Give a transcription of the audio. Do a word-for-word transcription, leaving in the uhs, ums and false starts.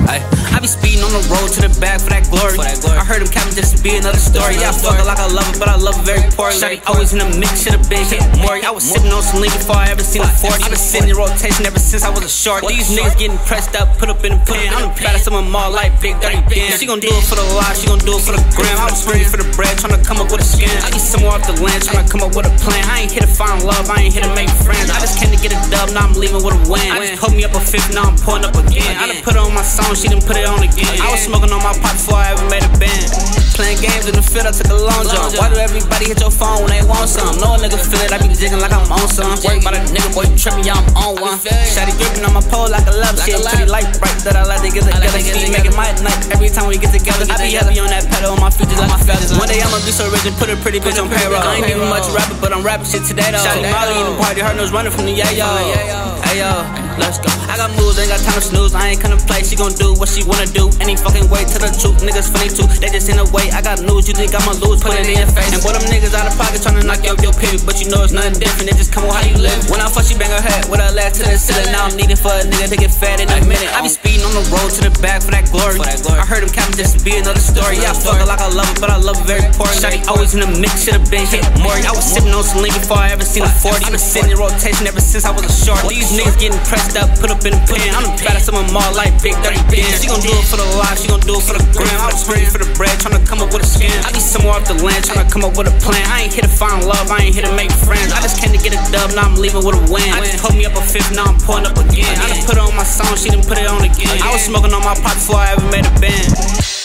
Ay, I be speeding on the road to the back for that glory. For that glory. I heard him capping just to be another story. Yeah, I fuck her like I love her, but I love her very poorly. Shawty always in the mix, should've been hit more. I was sipping on some lean before I ever seen a forty. I been sitting in rotation ever since I was a short. These niggas getting pressed up, put up in the pen. I'm the baddest of them all, like Big Dirty Ben. She gon' do it for the live, she gon' do it for the gram. I was hungry for the bread, tryna come up with a scam. I get somewhere off the land, tryna come up with a plan. I ain't here to find love, I ain't here to make friends. I just came to get a dub, now I'm leaving with a win. I just pulled me up a fifth, now I'm pulling up again. I done put her on my song, she done put it on again. I was smoking on my pot before I ever made a band. Playing games in the field, I took a long jump. Why do everybody hit your phone when they want some? No nigga feel it, I be jigging like I'm on some. Worry about a nigga, boy, you tripping, yeah, I'm on one. Shawty gripping on my pole like a love shit. Pretty light bright that I like to get together. She be making my night every time we get together. I be happy on that pedal, on my feet just like my feathers. One day I'ma be so rich and put a pretty bitch on payroll. I ain't even much rapper, but I'm rapping shit today though. Shawty Molly in the party, her nose running from the yayo. Hey yo, let's go. I got moves, ain't got time to snooze. I ain't gonna play, she gon' do what she wanna do. Any fucking way to the truth, niggas funny too. They just in the way, I got news, you think I'ma lose, put it in your face. And boy, them niggas out of pocket tryna knock you off your pivot, but you know it's nothing different, it just come on how you live. When I fuck, she bang her head with her legs to the ceiling. Now I'm needing for a nigga to get fat in a minute. I be speeding on the road to the back for that glory. I heard him capping just to be another story. Yeah, I fuck her like I love her, but I love her very poorly. Shawty always in the mix, should've been hit more. I was sipping on some lean before I ever seen a forty. I been sitting in rotation ever since I was a short. These niggas getting pressed up, put up in the pen. I'm the baddest of them all, like Big Dirty Ben. She gon' do it for the live, she gon' do it for the gram. I was hungry for the bread, tryna come up with a scam. I be somewhere off the land, tryna come up with a plan. I ain't here to find love, I ain't here to make friends. I just came to get a dub, now I'm leaving with a win. I just pulled me up a fifth, now I'm pulling up again. I done put her on my song, she done put it on again. I was smoking on my pot before I ever made a band.